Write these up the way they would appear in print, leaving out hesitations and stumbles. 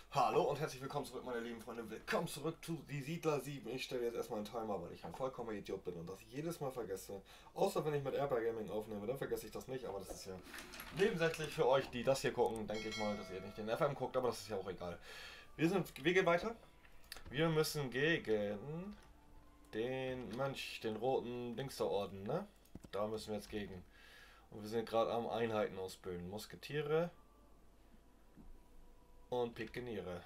Hallo und herzlich willkommen zurück, meine lieben Freunde. Willkommen zurück zu Die Siedler 7. Ich stelle jetzt erstmal einen Timer, weil ich ein vollkommener Idiot bin und das jedes Mal vergesse. Außer wenn ich mit Airbear Gaming aufnehme, dann vergesse ich das nicht, aber das ist ja nebensächlich für euch, die das hier gucken, denke ich mal, dass ihr nicht den FM guckt, aber das ist ja auch egal. Wir gehen weiter. Wir müssen gegen den Mönch, den roten Dingsterorden, ne? Da müssen wir jetzt gegen. Und wir sind gerade am Einheiten ausbilden. Musketiere und Pikeniere.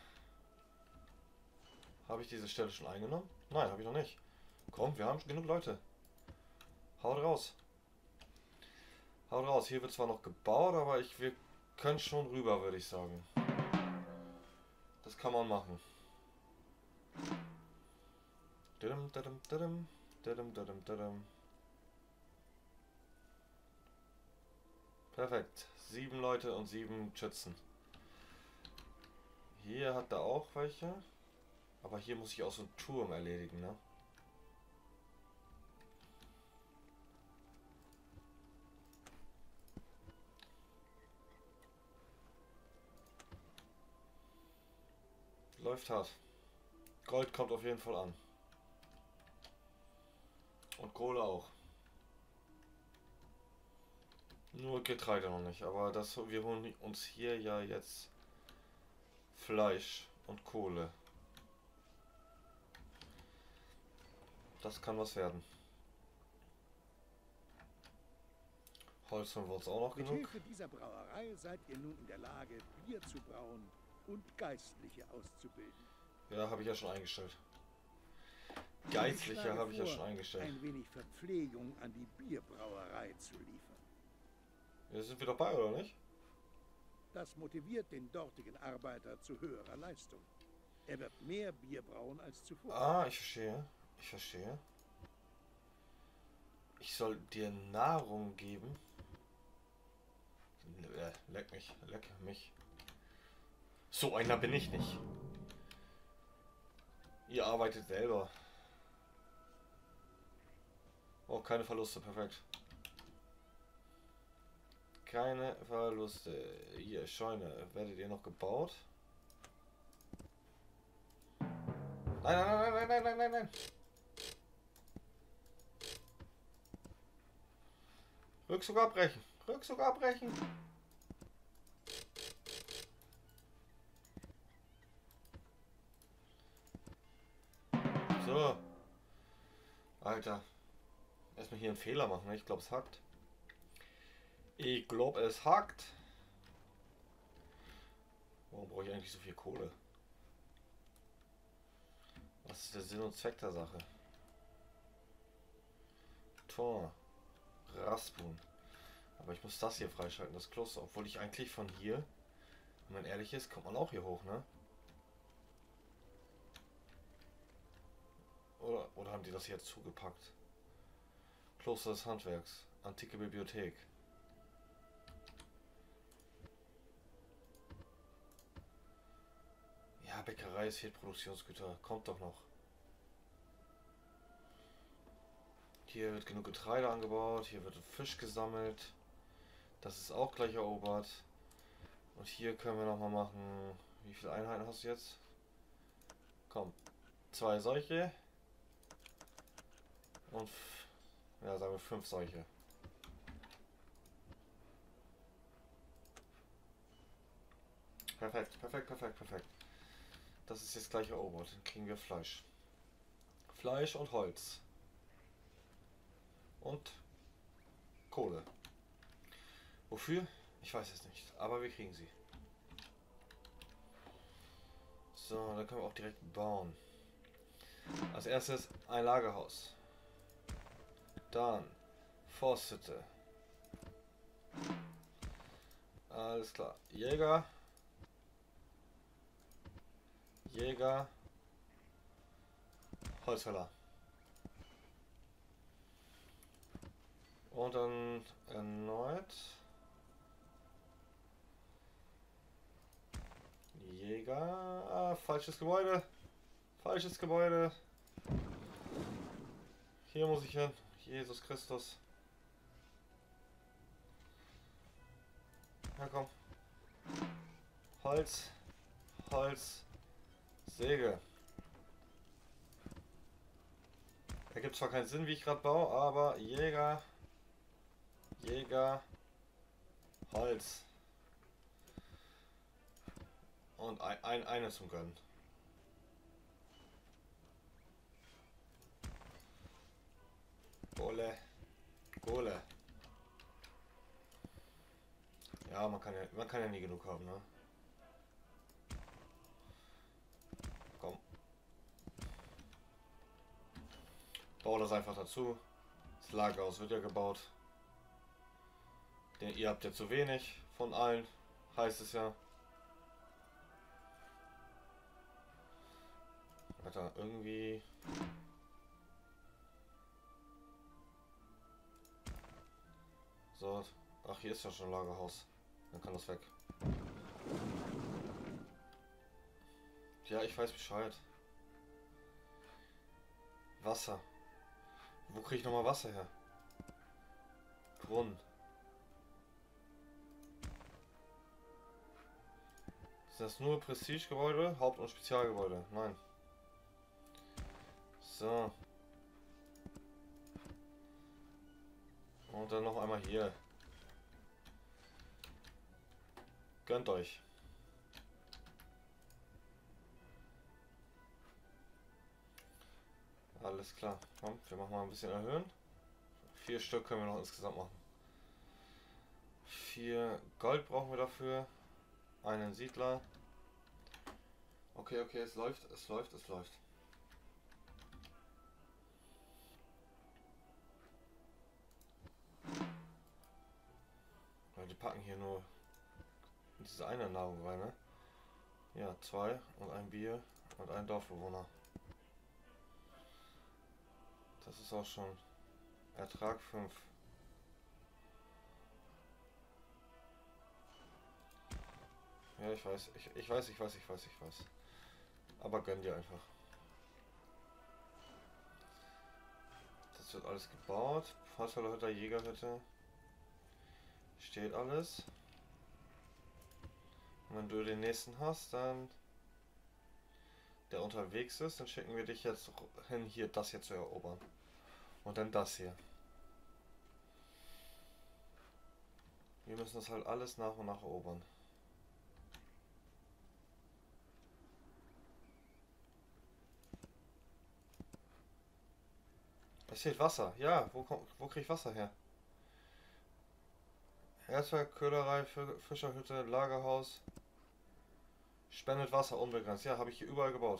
Habe ich diese Stelle schon eingenommen? Nein, habe ich noch nicht. Komm, wir haben schon genug Leute. Haut raus. Haut raus. Hier wird zwar noch gebaut, aber wir können schon rüber, würde ich sagen. Das kann man machen. Didim, didim, didim. Didim, didim, didim. Perfekt. 7 Leute und 7 Schützen. Hier hat er auch welche. Aber hier muss ich auch so einen Turm erledigen, ne? Läuft hart. Gold kommt auf jeden Fall an. Und Kohle auch. Nur Getreide noch nicht. Aber wir holen uns hier ja jetzt Fleisch und Kohle. Das kann was werden. Holz haben wir uns auch noch Mit genug. Hilfe dieser Brauerei seid ihr nun in der Lage, Bier zu brauen und Geistliche auszubilden. Ja, habe ich ja schon eingestellt. Ich Geistliche schlage habe ich ja vor, schon eingestellt. ein wenig Verpflegung an die Bierbrauerei zu liefern. Ja, sind wir dabei, oder nicht? Das motiviert den dortigen Arbeiter zu höherer Leistung. Er wird mehr Bier brauen als zuvor. Ah, ich verstehe. Ich verstehe. Ich soll dir Nahrung geben. Leck mich. Leck mich. So einer bin ich nicht. Ihr arbeitet selber. Oh, keine Verluste. Perfekt. Keine Verluste. Hier, Scheune. Werdet ihr noch gebaut? Nein, nein, nein, nein, nein, nein, nein, nein. Rückzug abbrechen. Rückzug abbrechen. So. Alter. Erstmal hier einen Fehler machen. Ne? Ich glaube, es hackt. Ich glaube, es hackt. Warum brauche ich eigentlich so viel Kohle? Was ist der Sinn und Zweck der Sache? Tor. Raspun. Aber ich muss das hier freischalten, das Kloster. Obwohl ich eigentlich von hier, wenn man ehrlich ist, kommt man auch hier hoch, ne? Oder haben die das hier zugepackt? Kloster des Handwerks. Antike Bibliothek. Ja, Bäckerei ist hier Produktionsgüter. Kommt doch noch. Hier wird genug Getreide angebaut. Hier wird Fisch gesammelt. Das ist auch gleich erobert. Und hier können wir nochmal machen. Wie viele Einheiten hast du jetzt? Komm. 2 solche. Und ja, sagen wir 5 solche. Perfekt, perfekt, perfekt, perfekt. Das ist jetzt gleich erobert. Dann kriegen wir Fleisch. Fleisch und Holz. Und Kohle. Wofür? Ich weiß es nicht. Aber wir kriegen sie. So, dann können wir auch direkt bauen. Als erstes ein Lagerhaus. Dann Forsthütte. Alles klar. Jäger. Jäger. Holzfäller. Und dann erneut Jäger. Ah, falsches Gebäude. Falsches Gebäude. Hier muss ich hin. Jesus Christus. Ja, komm. Holz. Holz, Säge. Ergibt zwar keinen Sinn, wie ich gerade baue, aber Jäger, Holz. Und eine zum Gönnen. Kohle. Ja, man kann ja nie genug haben, ne? Komm. Bau das einfach dazu. Das Lagerhaus wird ja gebaut. Ihr habt ja zu wenig von allen, heißt es ja. Alter, irgendwie... So, ach, hier ist ja schon ein Lagerhaus. Dann kann das weg. Ja, ich weiß Bescheid. Wasser. Wo kriege ich nochmal Wasser her? Brunnen. Sind das nur Prestigegebäude, Haupt- und Spezialgebäude? Nein. So. Und dann noch einmal hier. Gönnt euch. Alles klar. Komm, wir machen mal ein bisschen erhöhen. 4 Stück können wir noch insgesamt machen. 4 Gold brauchen wir dafür. Einen Siedler. Okay, es läuft. Ja, die packen hier nur diese eine Nahrung rein, ne? Ja, 2 und ein Bier und ein Dorfbewohner. Das ist auch schon Ertrag 5. Ja, ich weiß. Ich weiß. Aber gönn dir einfach. Das wird alles gebaut. Pfadfinderhütte, Jägerhütte. Steht alles. Und wenn du den nächsten hast, dann der unterwegs ist, dann schicken wir dich jetzt hin, hier das hier zu erobern. Und dann das hier. Wir müssen das halt alles nach und nach erobern. Es fehlt Wasser. Ja, wo krieg ich Wasser her? Herzberg, Köhlerei, Fischerhütte, Lagerhaus. Spendet Wasser unbegrenzt. Ja, habe ich hier überall gebaut.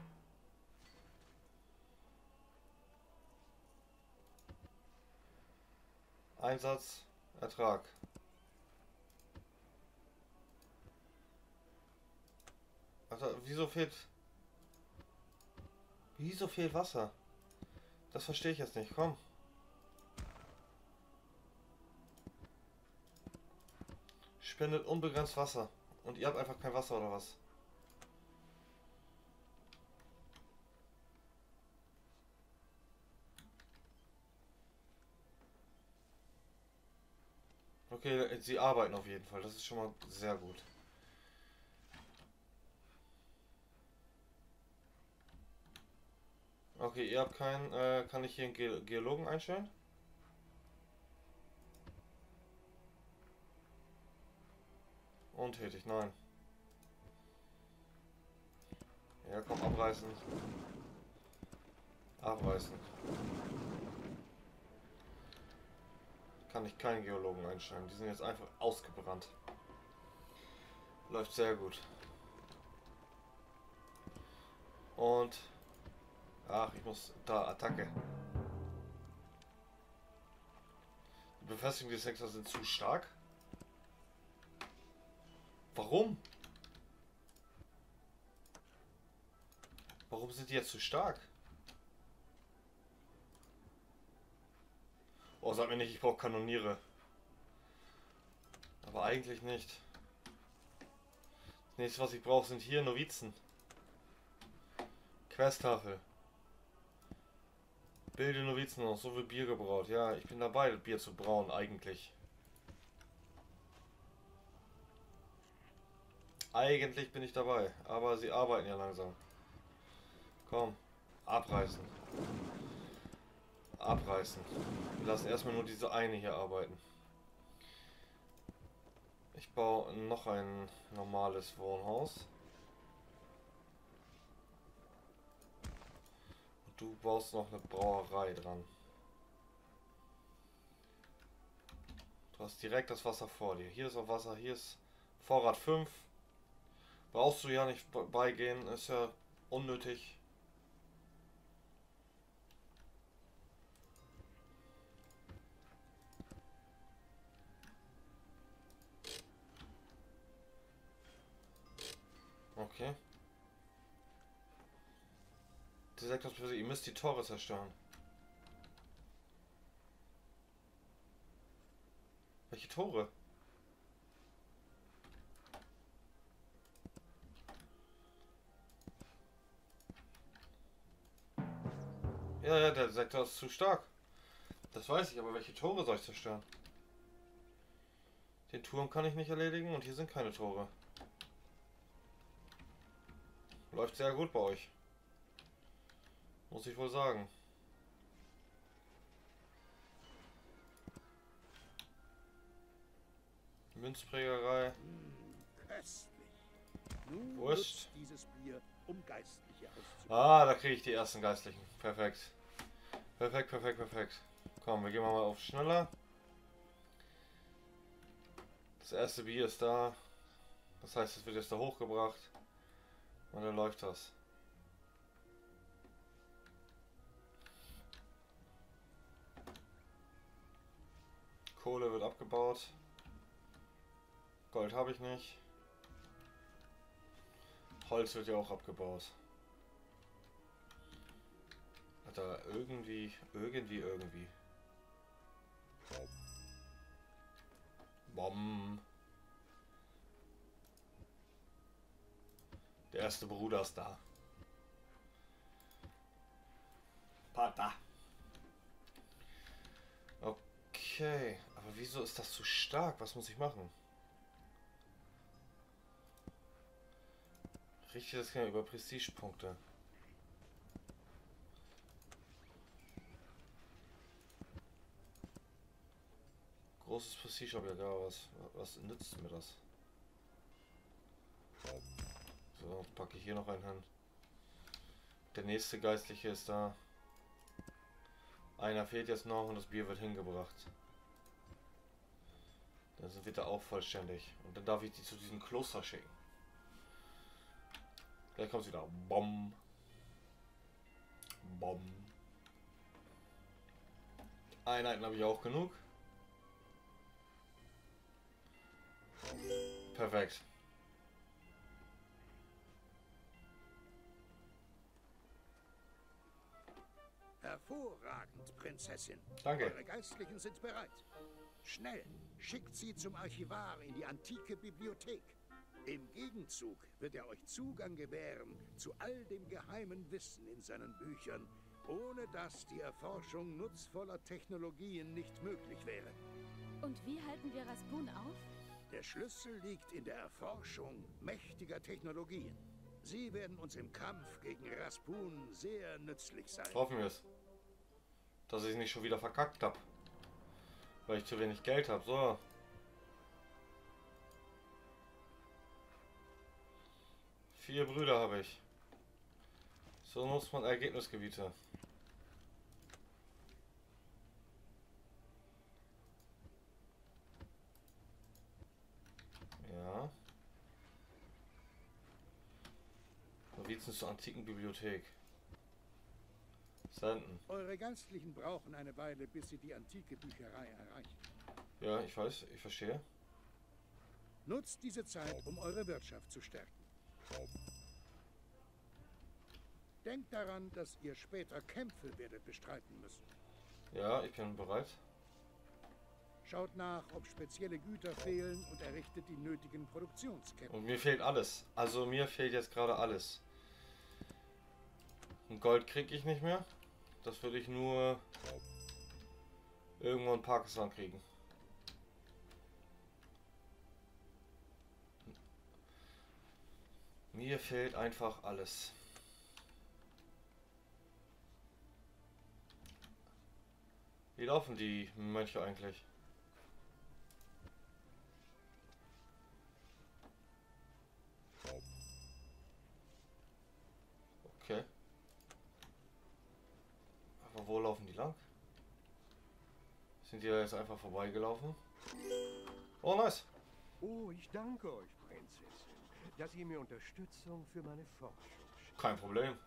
Einsatz, Ertrag. Alter, wieso fehlt Wasser? Das verstehe ich jetzt nicht. Komm. Spendet unbegrenzt Wasser. Und ihr habt einfach kein Wasser oder was? Okay, sie arbeiten auf jeden Fall. Das ist schon mal sehr gut. Okay, ihr habt keinen. Kann ich hier einen Geologen einstellen? Untätig, nein. Ja, komm, abreißen. Abreißen. Kann ich keinen Geologen einstellen. Die sind jetzt einfach ausgebrannt. Läuft sehr gut. Und... Ach, ich muss... Da, Attacke. Die Befestigungen des Sektors sind zu stark. Warum? Warum sind die jetzt zu stark? Oh, sag mir nicht, ich brauche Kanoniere. Aber eigentlich nicht. Das nächste, was ich brauche, sind hier Novizen. Questtafel. Bilde Novizen aus, so wird Bier gebraut. Ja, ich bin dabei, das Bier zu brauen, eigentlich. Eigentlich bin ich dabei, aber sie arbeiten ja langsam. Komm, abreißen. Abreißen. Wir lassen erstmal nur diese eine hier arbeiten. Ich baue noch ein normales Wohnhaus. Und du baust noch eine Brauerei dran. Du hast direkt das Wasser vor dir. Hier ist auch Wasser, hier ist Vorrat 5. Brauchst du ja nicht beigehen, ist ja unnötig. Okay. Der sagt das, ihr müsst die Tore zerstören. Welche Tore? Ja, der Sektor ist zu stark. Das weiß ich, aber welche Tore soll ich zerstören? Den Turm kann ich nicht erledigen und hier sind keine Tore. Läuft sehr gut bei euch. Muss ich wohl sagen. Münzprägerei. Köstlich. Nun Wurst. nutzt dieses Bier, um Geistliche auszubilden. Ah, da kriege ich die ersten Geistlichen. Perfekt. Perfekt, perfekt, perfekt. Komm, wir gehen mal auf schneller. Das erste Bier ist da. Das heißt, es wird jetzt da hochgebracht. Und dann läuft das. Kohle wird abgebaut. Gold habe ich nicht. Holz wird ja auch abgebaut. Alter, irgendwie. Bom. Der erste Bruder ist da. Pata. Okay, aber wieso ist das zu stark? Was muss ich machen? Richte das gerne über Prestigepunkte. Großes Prestige-Objekt, ja, was nützt mir das? So, jetzt packe ich hier noch einen hin. Der nächste Geistliche ist da. Einer fehlt jetzt noch und das Bier wird hingebracht. Dann sind wir da auch vollständig. Und dann darf ich die zu diesem Kloster schicken. Gleich kommt wieder. Bom. Bom. Einheiten habe ich auch genug. Perfekt. Hervorragend, Prinzessin. Danke. Eure Geistlichen sind bereit. Schnell, schickt sie zum Archivar in die antike Bibliothek. Im Gegenzug wird er euch Zugang gewähren zu all dem geheimen Wissen in seinen Büchern, ohne dass die Erforschung nutzvoller Technologien nicht möglich wäre. Und wie halten wir Raspun auf? Der Schlüssel liegt in der Erforschung mächtiger Technologien. Sie werden uns im Kampf gegen Raspun sehr nützlich sein. Hoffen wir es. Dass ich nicht schon wieder verkackt habe. Weil ich zu wenig Geld habe. So. Vier Brüder habe ich. So nutzt man Ergebnisgebiete. Ja. Novizen zur antiken Bibliothek. Senden. Eure Geistlichen brauchen eine Weile, bis sie die antike Bücherei erreichen. Ja, ich weiß, ich verstehe. Nutzt diese Zeit, um eure Wirtschaft zu stärken. Denkt daran, dass ihr später Kämpfe werdet bestreiten müssen. Ja, ich bin bereit. Schaut nach, ob spezielle Güter fehlen und errichtet die nötigen Produktionsketten. Und mir fehlt alles. Also mir fehlt jetzt gerade alles. Und Gold kriege ich nicht mehr. Das würde ich nur irgendwo in Pakistan kriegen. Mir fehlt einfach alles. Wie laufen die Mönche eigentlich? Okay. Aber wo laufen die lang? Sind die da jetzt einfach vorbeigelaufen? Oh, nice. Oh, ich danke euch, Prinzessin, dass ihr mir Unterstützung für meine Forschung schickt. Kein Problem.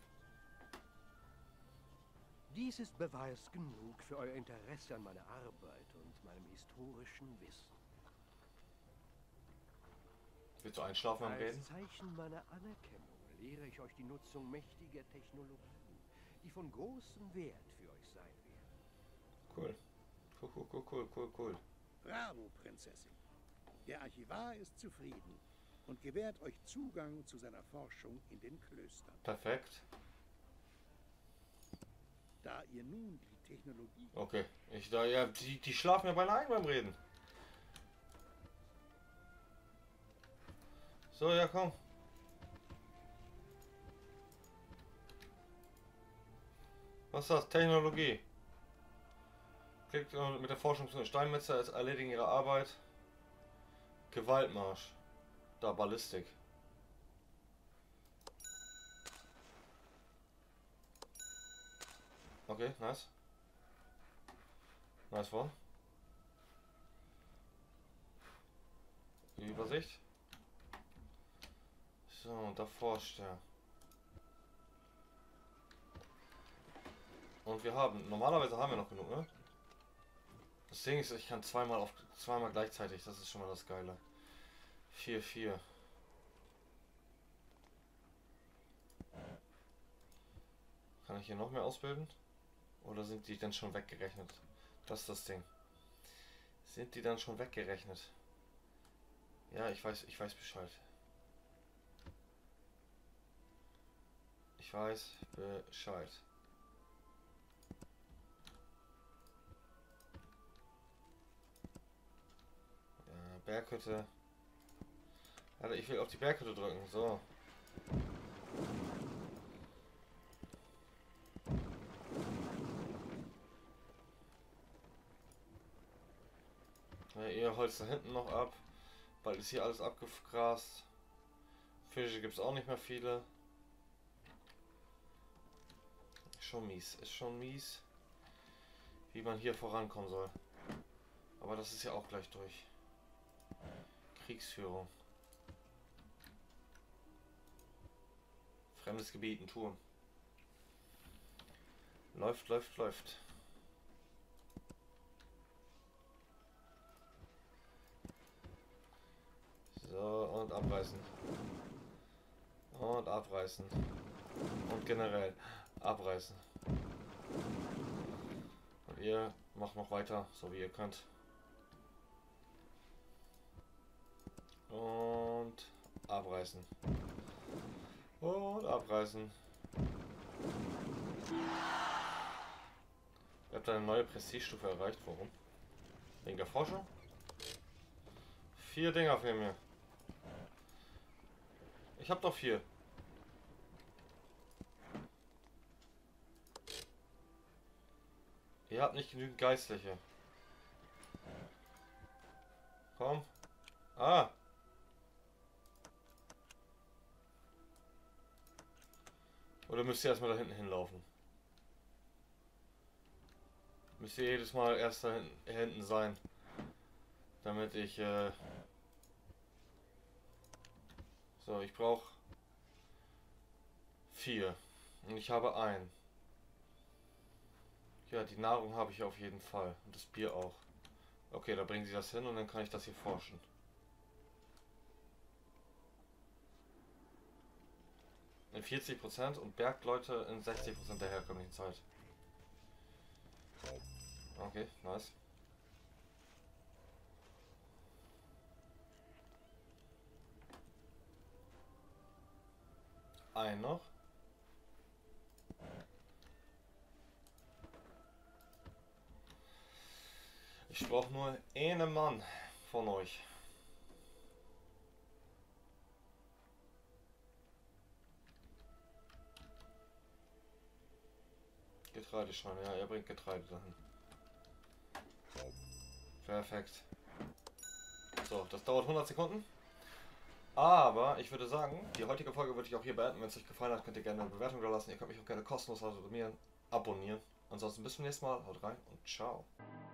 Dies ist Beweis genug für euer Interesse an meiner Arbeit und meinem historischen Wissen. Willst du einschlafen am Reden? Als Zeichen meiner Anerkennung lehre ich euch die Nutzung mächtiger Technologien, die von großem Wert für euch sein werden. Cool. Cool. Bravo, Prinzessin. Der Archivar ist zufrieden und gewährt euch Zugang zu seiner Forschung in den Klöstern. Perfekt. Da ihr nun die Technologie... Okay. Die schlafen ja beinahe ein beim Reden. So, ja, komm. Was ist das? Technologie. Klickt mit der Forschung zu Steinmetzer, es erledigen ihre Arbeit. Gewaltmarsch. Da, Ballistik. Okay, nice. Nice one. Die Übersicht. So, und da forscht er. Und normalerweise haben wir noch genug, ne? Das Ding ist, ich kann zweimal gleichzeitig, das ist schon mal das Geile. 4. Kann ich hier noch mehr ausbilden? Oder sind die dann schon weggerechnet? Das ist das Ding. Sind die dann schon weggerechnet? Ja, ich weiß Bescheid. Ich weiß Bescheid. Berghütte. Alter, ich will auf die Berghütte drücken. So. Ja, ihr holzt da hinten noch ab. Bald ist hier alles abgegrast. Fische gibt es auch nicht mehr viele. Ist schon mies, wie man hier vorankommen soll. Aber das ist ja auch gleich durch. Kriegsführung. Fremdes Gebiet, ein Turm. Läuft. So, und abreißen. Und abreißen. Und generell abreißen. Und ihr macht noch weiter, so wie ihr könnt. Und abreißen. Und abreißen. Ihr habt eine neue Prestigestufe erreicht. Warum? Wegen der Forschung? 4 Dinger für mir. Ich hab doch 4. Ihr habt nicht genügend Geistliche. Komm. Ah! Oder müsst ihr erstmal da hinten hinlaufen? Müsst ihr jedes Mal erst da hinten sein, damit ich so, ich brauche 4 und ich habe 1. Ja, die Nahrung habe ich auf jeden Fall und das Bier auch. Okay, da bringen sie das hin und dann kann ich das hier forschen. In 40% und Bergleute in 60% der herkömmlichen Zeit. Okay, nice. Ein noch. Ich brauche nur einen Mann von euch. Getreidescheune. Ja, er bringt Getreide dahin. Perfekt. So, das dauert 100 Sekunden. Aber ich würde sagen, die heutige Folge würde ich auch hier beenden. Wenn es euch gefallen hat, könnt ihr gerne eine Bewertung da lassen. Ihr könnt mich auch gerne kostenlos abonnieren. Ansonsten bis zum nächsten Mal. Haut rein und ciao.